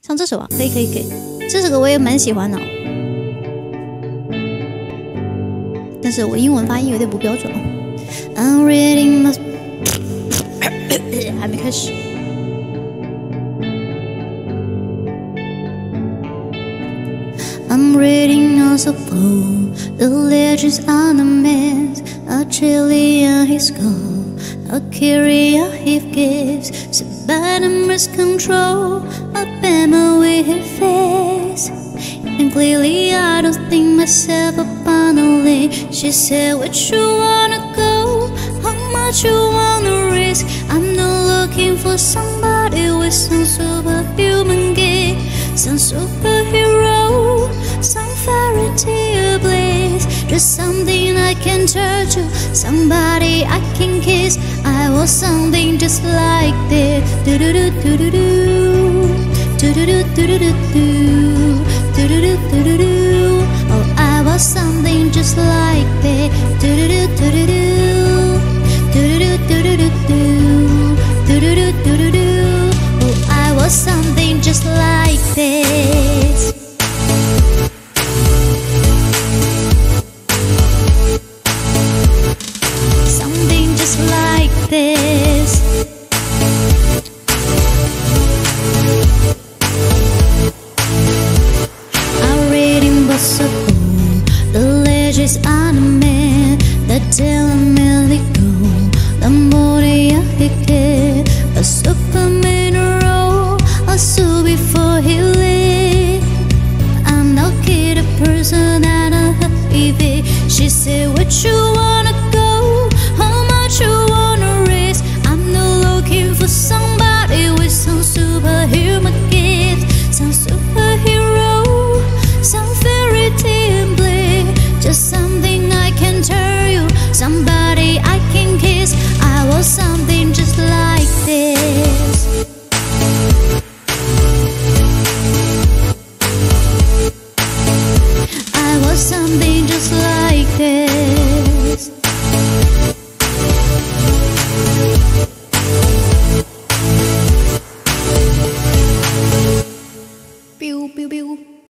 唱这首啊，可以，这首歌我也蛮喜欢的，但是我英文发音有点不标准哦。I'm reading my 还没开始。I'm reading on the floor, the legends on the mess, a chili on his skull, a carrier he gives, Sabanama's control, a bama with her face. And clearly I don't think myself upon a lane. She said, where you wanna go? How much you wanna risk? I'm not looking for somebody with some superhuman gift, some superhero, some fairy tale bliss. Just something I can touch, somebody I can kiss. I want something just like this. Do do do do do do do do do do do do. Oh, I want something just like that. Do do do do do do do do do do do do do do do.